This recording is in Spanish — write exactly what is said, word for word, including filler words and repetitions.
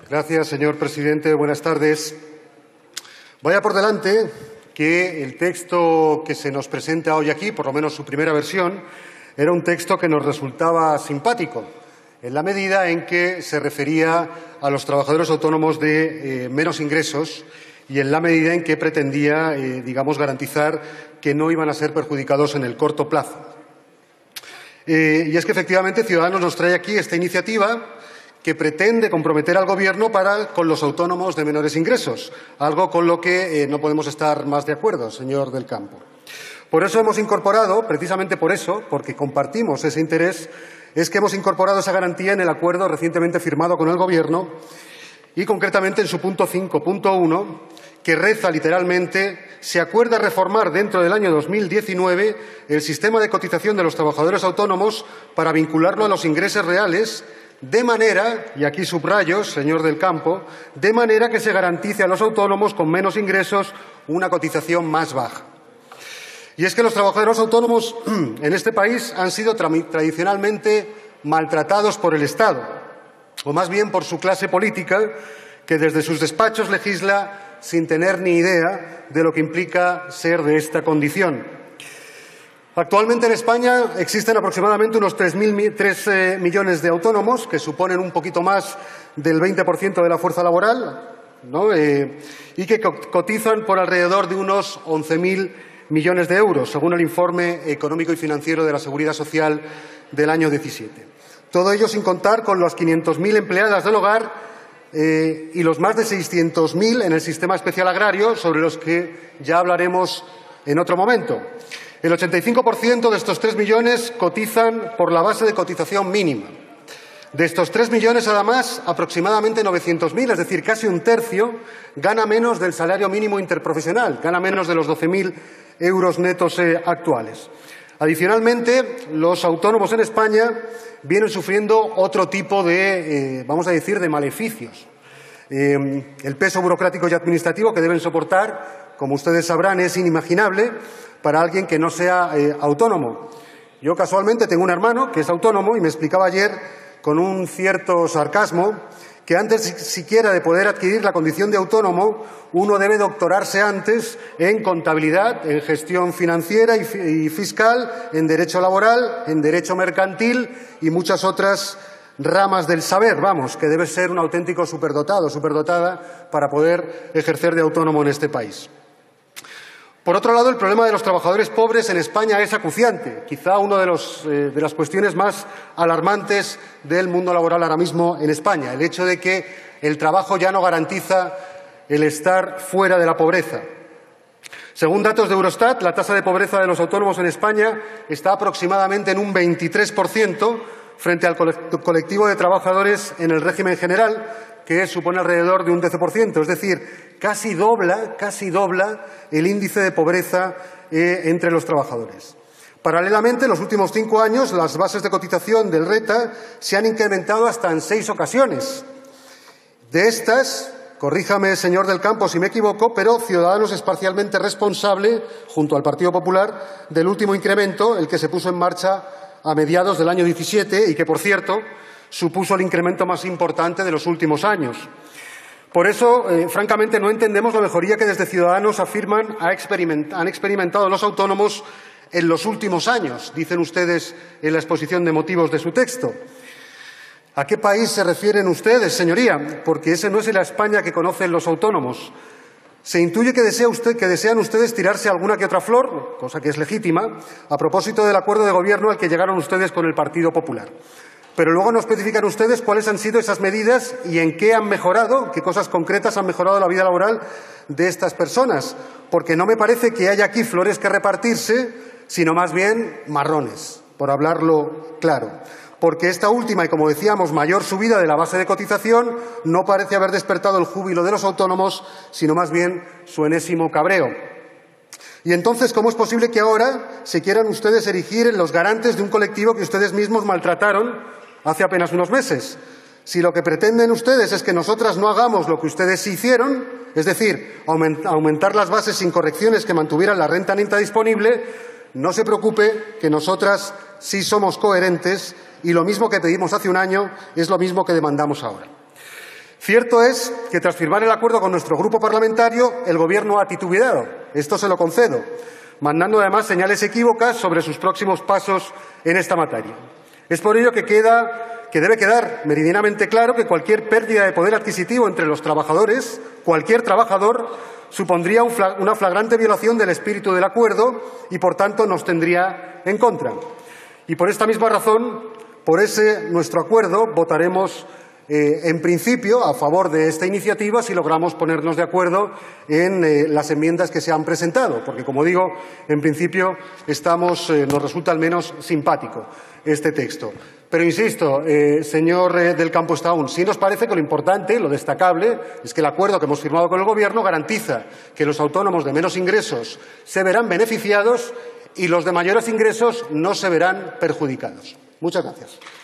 Gracias, señor presidente. Buenas tardes. Vaya por delante que el texto que se nos presenta hoy aquí, por lo menos su primera versión, era un texto que nos resultaba simpático, en la medida en que se refería a los trabajadores autónomos de eh, menos ingresos y en la medida en que pretendía, eh, digamos, garantizar que no iban a ser perjudicados en el corto plazo. Eh, y es que, efectivamente, Ciudadanos nos trae aquí esta iniciativa que pretende comprometer al Gobierno para con los autónomos de menores ingresos, algo con lo que eh, no podemos estar más de acuerdo, señor del Campo. Por eso hemos incorporado, precisamente por eso, porque compartimos ese interés, es que hemos incorporado esa garantía en el acuerdo recientemente firmado con el Gobierno y, concretamente, en su punto cinco punto uno, que reza literalmente: se acuerda reformar dentro del año dos mil diecinueve el sistema de cotización de los trabajadores autónomos para vincularlo a los ingresos reales, de manera, y aquí subrayo, señor del Campo, de manera que se garantice a los autónomos con menos ingresos una cotización más baja. Y es que los trabajadores autónomos en este país han sido tra tradicionalmente maltratados por el Estado, o más bien por su clase política, que desde sus despachos legisla sin tener ni idea de lo que implica ser de esta condición. Actualmente en España existen aproximadamente unos tres millones de autónomos, que suponen un poquito más del veinte por ciento de la fuerza laboral, ¿no? eh, y que cotizan por alrededor de unos once mil millones de euros, según el informe económico y financiero de la Seguridad Social del año diecisiete. Todo ello sin contar con las quinientas mil empleadas del hogar eh, y los más de seiscientos mil en el sistema especial agrario, sobre los que ya hablaremos en otro momento. El ochenta y cinco por ciento de estos tres millones cotizan por la base de cotización mínima. De estos tres millones, además, aproximadamente novecientos mil, es decir, casi un tercio, gana menos del salario mínimo interprofesional, gana menos de los doce mil euros netos eh, actuales. Adicionalmente, los autónomos en España vienen sufriendo otro tipo de, eh, vamos a decir, de maleficios. Eh, el peso burocrático y administrativo que deben soportar, como ustedes sabrán, es inimaginable para alguien que no sea eh, autónomo. Yo casualmente tengo un hermano que es autónomo y me explicaba ayer con un cierto sarcasmo que antes siquiera de poder adquirir la condición de autónomo, uno debe doctorarse antes en contabilidad, en gestión financiera y fiscal, en derecho laboral, en derecho mercantil y muchas otras ramas del saber, vamos, que debe ser un auténtico superdotado, superdotada para poder ejercer de autónomo en este país. Por otro lado, el problema de los trabajadores pobres en España es acuciante, quizá una de, los, eh, de las cuestiones más alarmantes del mundo laboral ahora mismo en España, el hecho de que el trabajo ya no garantiza el estar fuera de la pobreza. Según datos de Eurostat, la tasa de pobreza de los autónomos en España está aproximadamente en un veintitrés por ciento frente al colectivo de trabajadores en el régimen general, que supone alrededor de un doce por ciento, es decir, casi dobla, casi dobla el índice de pobreza eh, entre los trabajadores. Paralelamente, en los últimos cinco años, las bases de cotización del RETA se han incrementado hasta en seis ocasiones. De estas, corríjame, señor del Campo, si me equivoco, pero Ciudadanos es parcialmente responsable, junto al Partido Popular, del último incremento, el que se puso en marcha a mediados del año diecisiete y que, por cierto, supuso el incremento más importante de los últimos años. Por eso, eh, francamente, no entendemos la mejoría que desde Ciudadanos afirman ha experiment- han experimentado los autónomos en los últimos años, dicen ustedes en la exposición de motivos de su texto. ¿A qué país se refieren ustedes, señoría? Porque ese no es la España que conocen los autónomos. Se intuye que, desea usted, que desean ustedes tirarse alguna que otra flor, cosa que es legítima, a propósito del acuerdo de gobierno al que llegaron ustedes con el Partido Popular. Pero luego no especifican ustedes cuáles han sido esas medidas y en qué han mejorado, qué cosas concretas han mejorado la vida laboral de estas personas, porque no me parece que haya aquí flores que repartirse, sino más bien marrones, por hablarlo claro. Porque esta última y, como decíamos, mayor subida de la base de cotización no parece haber despertado el júbilo de los autónomos, sino más bien su enésimo cabreo. Y entonces, ¿cómo es posible que ahora se quieran ustedes erigir en los garantes de un colectivo que ustedes mismos maltrataron hace apenas unos meses? Si lo que pretenden ustedes es que nosotras no hagamos lo que ustedes sí hicieron, es decir, aumentar las bases sin correcciones que mantuvieran la renta neta disponible, no se preocupe que nosotras sí somos coherentes y lo mismo que pedimos hace un año es lo mismo que demandamos ahora. Cierto es que tras firmar el acuerdo con nuestro grupo parlamentario, el Gobierno ha titubeado. Esto se lo concedo, mandando además señales equívocas sobre sus próximos pasos en esta materia. Es por ello que, queda, que debe quedar meridianamente claro que cualquier pérdida de poder adquisitivo entre los trabajadores, cualquier trabajador, supondría una flagrante violación del espíritu del acuerdo y, por tanto, nos tendría en contra. Y por esta misma razón, por ese nuestro acuerdo, votaremos Eh, en principio, a favor de esta iniciativa si logramos ponernos de acuerdo en eh, las enmiendas que se han presentado, porque, como digo, en principio estamos, eh, nos resulta al menos simpático este texto. Pero, insisto, eh, señor eh, del Campo Estaún, sí nos parece que lo importante, lo destacable, es que el acuerdo que hemos firmado con el Gobierno garantiza que los autónomos de menos ingresos se verán beneficiados y los de mayores ingresos no se verán perjudicados. Muchas gracias.